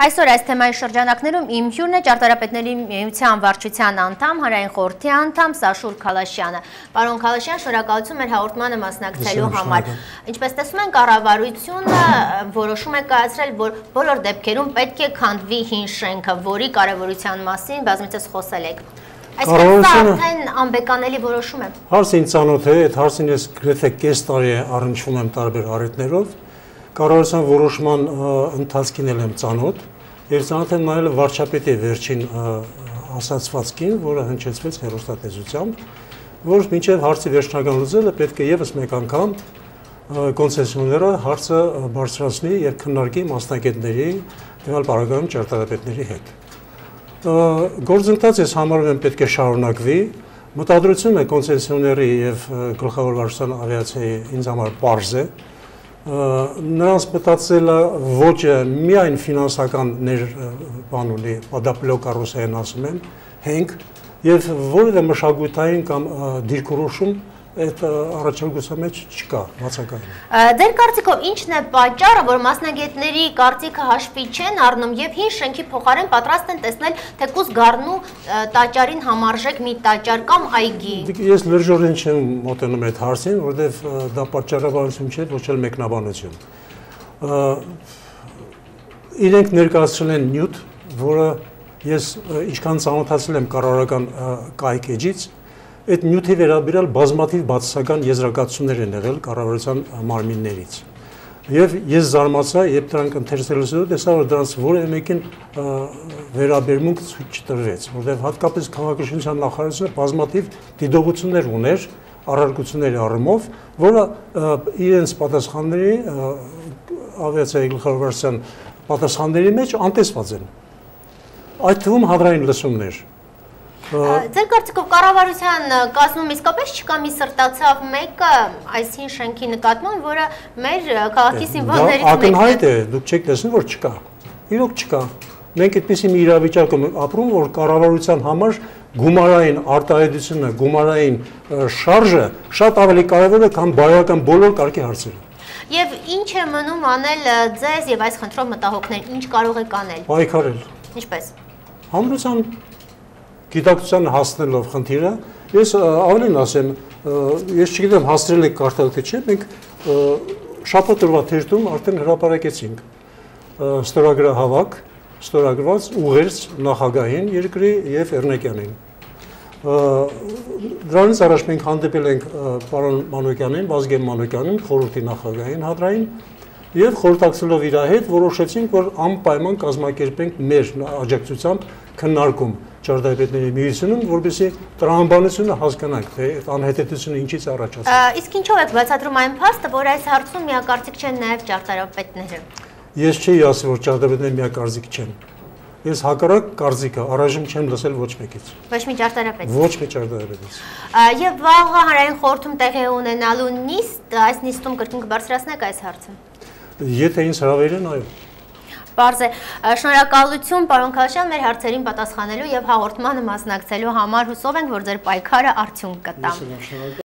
Այսօր այս թեմայի շրջանակներում իմ հյուրն է ճարտարապետների միության վարչության անդամ, հանրային խորհրդի անդամ Սաշուր Քալաշյանը։ Պարոն Քալաշյան, շնորհակալություն մեր հաղորդմանը մասնակցելու համար։ Ինչպես տեսնում ենք, կառավարությունը որոշում է կայացրել, որ բոլոր դեպքերում պետք է քանդվի հին շենքը, որի կարևորության մասին բազմիցս խոսել եք։ Այսպես արդեն անբեկանելի որոշում է։ Հարցին ծանոթ է, այդ հարցին ես գրեթե կես տարի առնչվում եմ տարբեր առիթներով։ Կառավարության որոշման ընթացքին եմ ծանոթ, եւ ծանոթ եմ նայել վարչապետի վերջին ասացվածքին, որը հնչեցվեց հեռուստատեսությամբ, որ մինչև հարցի վերջնական լուծելը պետք է եւս մեկ անգամ կոնցեսիոները հարցը բարձրացնի եւ քննարկի մասնագետների, դեպի պարագայում ճարտարապետների հետ։ Գործընթացը համարում եմ պետք է շարունակվի, մտադրություն է կոնցեսիոների եւ գլխավոր վարչության ավիացիայի ինձ համար պարզ է, նրանց մտածելը ոճը միայն ֆինանսական բան ունի, պադապլոկ կարուսային ասում եմ, հենք եւ որևէ մշակութային կամ դիրքորոշում այդ առաջարկության մեջ չկա, բացակայում։ Ձեր կարծիքով ի՞նչն է պատճառը, որ մասնագետների կարծիքը հաշվի չեն առնում եւ հին շենքի փոխարեն պատրաստ են տեսնել թեկուզ գառնու տաճարին համարժեք մի տաճար կամ այգի։ Ես լրջորեն չեմ մոտենում այդ հարցին, որովհետեւ դա պատճառաբանություն չէ, ոչ էլ մեկնաբանություն։ Իրենք ներկայացրել են նյութ, որը ես ինչքան ծանոթացել եմ կառավարական կայք էջից, այդ նյութի վերաբերյալ բազմաթիվ բացասական եզրակացություններ են եղել կառավարության մարմիններից։ Եվ ես զարմացա, երբ դրանք ընթերցելուց հետո տեսա, որ դրանց որևէ մեկին վերաբերմունք ցույց չտրվեց, որովհետև հատկապես քաղաքաշինության նախարարությունը բազմաթիվ դիտողություններ ուներ առարկությունների առումով, որը իրենց պատասխանների ավիացիայի գլխավոր վարչության պատասխանների մեջ անտեսված են։ Այդ թվում հանրային լսումներ։ Ձեր կարծիքով կառավարության կազմում իսկապես չկա մի սրտացավ մեկը այս հին շենքի նկատմամբ, որը մեր քաղաքի սիմվոլներից մեկն է։ Ակնհայտ է, դուք չեք տեսնում, որ չկա։ Իրոք չկա։ Մենք այդպիսի մի իրավիճակում ապրում, որ կառավարության համար գումարային արտահայտությունը, գումարային շարժը շատ ավելի կարևոր է, քան բարոյական բոլոր կարգի հարցերը։ Եվ ինչ է մնում անել ձեզ եւ այս խնդրով մտահոգներ, ինչ կարող եք անել։ Պայքարել։ Ինչպես։ Հանրության գիտակցության հասնելով խնդիրը, ես ավելին ասեմ, ես չգիտեմ հաստրել եք կարդալ թե չէ, մենք շաբաթ օրվա թերթում արդեն հրապարակեցինք ստորագրահավաք, ստորագրված ուղերձ նախագահին երկրի եւ Էրնեկյանին։ Դրանից առաջ մենք հանդիպել ենք պարոն Մանուկյանին, Վազգեն Մանուկյանին, խորհրդի նախագահին հադրային, եւ խորհրդակցելով իր հետ որոշեցինք, որ անպայման կազմակերպենք մեր աջակցությամբ քննարկում ճարտարապետների միությունում, որպեսզի տրամաբանությունը հասկանանք, թե այդ անհետեթությունը ինչից է առաջացել։ Իսկ ինչով եք բացատրում այն փաստը, որ այս հարցում միակարծիք չեն նաեւ ճարտարապետները։ Ես չի ասի, որ ճարտարապետները միակարծիք չեն։ Ես հակառակ կարծիքը առայժմ չեմ լսել ոչ մեկից։ Ոչ մի ճարտարապետ։ Ոչ մի ճարտարապետից։ Եվ վաղը հանրային խորհրդում տեղի ունենալու նիստ, այս նիստում կրկին կբարձրացնեք այս հարցը։ Եթե ինձ հրավերեն, այո։ Պարզ է, շնորհակալություն պարոն Քալաշյան մեր հարցերին պատասխանելու եւ հաղորդմանը մասնակցելու համար, հուսով ենք, որ ձեր պայքարը արդյունք կտա։